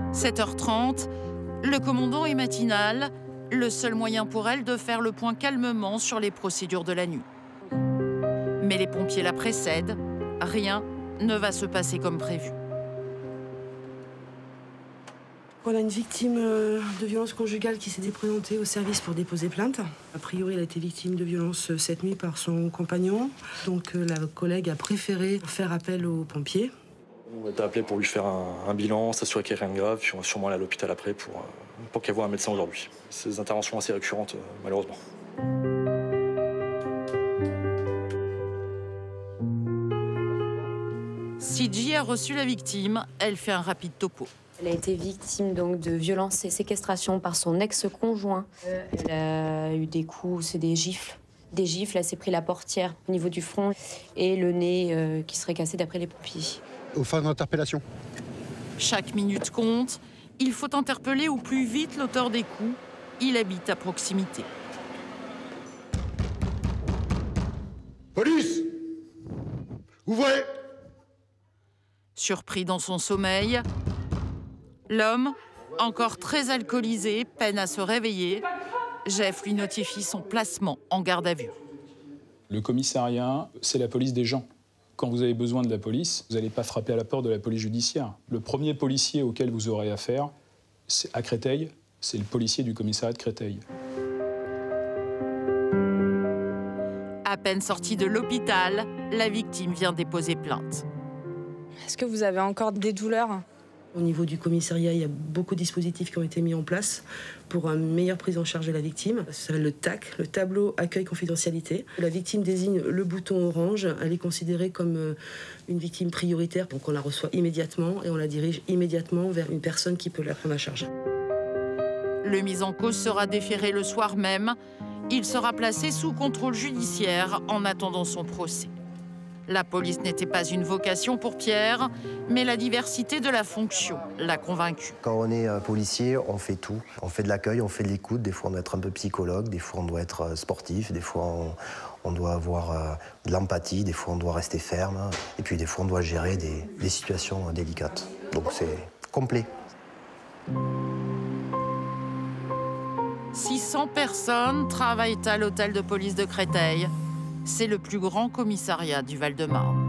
7h30, le commandant est matinal, le seul moyen pour elle de faire le point calmement sur les procédures de la nuit. Mais les pompiers la précèdent, rien ne va se passer comme prévu. On a une victime de violence conjugale qui s'est présentée au service pour déposer plainte. A priori, elle a été victime de violence cette nuit par son compagnon. Donc la collègue a préféré faire appel aux pompiers. On a été appelé pour lui faire un bilan, s'assurer qu'il n'y a rien de grave, puis on va sûrement aller à l'hôpital après pour qu'elle voie un médecin aujourd'hui. C'est des interventions assez récurrentes, malheureusement. Sidi a reçu la victime, elle fait un rapide topo. Elle a été victime donc de violences et séquestration par son ex-conjoint. Elle a eu des coups, c'est des gifles. Des gifles, elle s'est pris la portière au niveau du front et le nez qui serait cassé d'après les pompiers. Aux fins d'interpellation. Chaque minute compte. Il faut interpeller au plus vite l'auteur des coups. Il habite à proximité. Police! Ouvrez! Surpris dans son sommeil, l'homme, encore très alcoolisé, peine à se réveiller. Jeff lui notifie son placement en garde à vue. Le commissariat, c'est la police des gens. Quand vous avez besoin de la police, vous n'allez pas frapper à la porte de la police judiciaire. Le premier policier auquel vous aurez affaire, c'est à Créteil, c'est le policier du commissariat de Créteil. À peine sortie de l'hôpital, la victime vient déposer plainte. Est-ce que vous avez encore des douleurs ? Au niveau du commissariat, il y a beaucoup de dispositifs qui ont été mis en place pour une meilleure prise en charge de la victime. Ça s'appelle le TAC, le tableau accueil confidentialité. La victime désigne le bouton orange. Elle est considérée comme une victime prioritaire. Donc on la reçoit immédiatement et on la dirige immédiatement vers une personne qui peut la prendre en charge. Le mis en cause sera déféré le soir même. Il sera placé sous contrôle judiciaire en attendant son procès. La police n'était pas une vocation pour Pierre, mais la diversité de la fonction l'a convaincu. Quand on est policier, on fait tout. On fait de l'accueil, on fait de l'écoute. Des fois, on doit être un peu psychologue, des fois, on doit être sportif, des fois, on doit avoir de l'empathie, des fois, on doit rester ferme. Et puis, des fois, on doit gérer des situations délicates. Donc, c'est complet. 600 personnes travaillent à l'hôtel de police de Créteil. C'est le plus grand commissariat du Val-de-Marne.